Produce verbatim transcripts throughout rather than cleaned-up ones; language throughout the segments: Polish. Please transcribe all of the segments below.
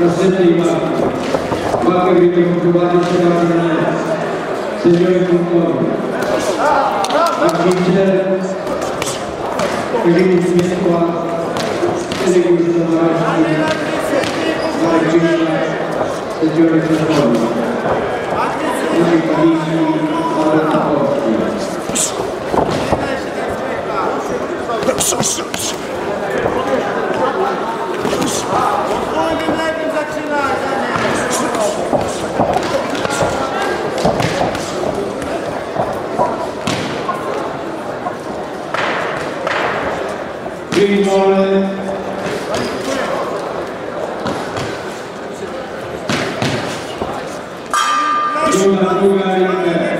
następnej walki. Walkę będzie prowadzić trener sędziowie punktowi. Arbitrze Kazimierz Mieszkła, sędziego Zawarski, Marek Czyszczak, sędziowie punktowi. Naszej komisji Marek Napolski. Green Norway. Druga, druga rękę.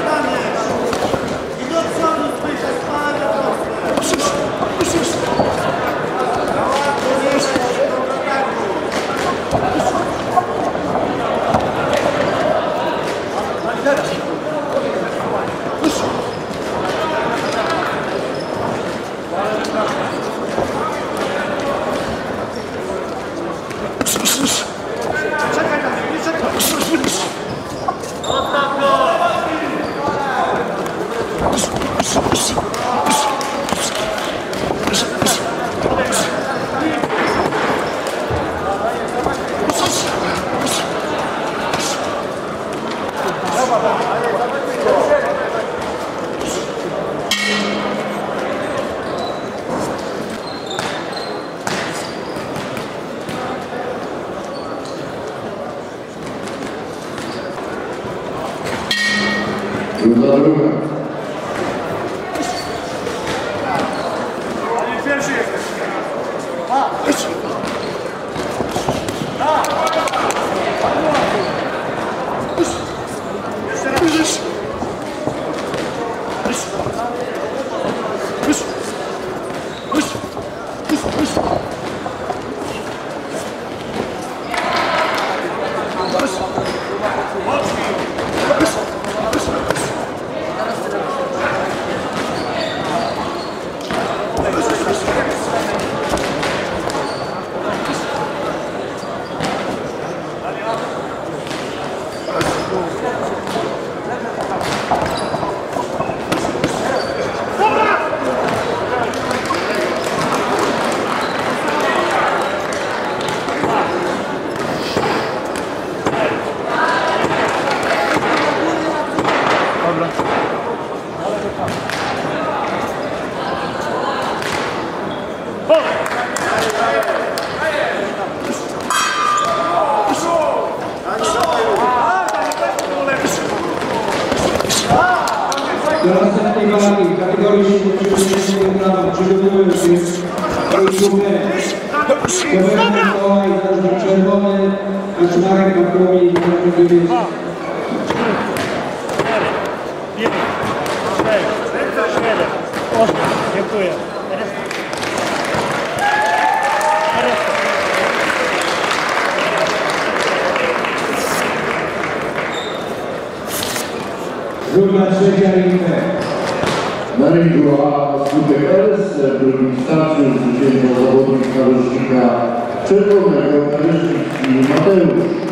Druga, druga. Pierwszy jesteś. A. Jeszcze raz. Do następnej walki w kategorii siedemdziesiąt kilogramów przygotowują się grupy Kowalny Mikołaj, Zarzut Czerwony, Kaczmarek Bartłomiej i Zarzut Dziewięć. Dziękuję. Druga, trzecia rinkę. Na ringu A skutek L S, w drugim starciu zwyciężył zawodnik narożnika czerwonego Karyszki Mateusz.